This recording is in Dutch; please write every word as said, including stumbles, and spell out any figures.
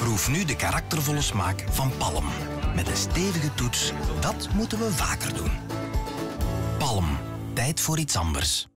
Proef nu de karaktervolle smaak van Palm. Met een stevige toets, dat moeten we vaker doen. Palm, tijd voor iets anders.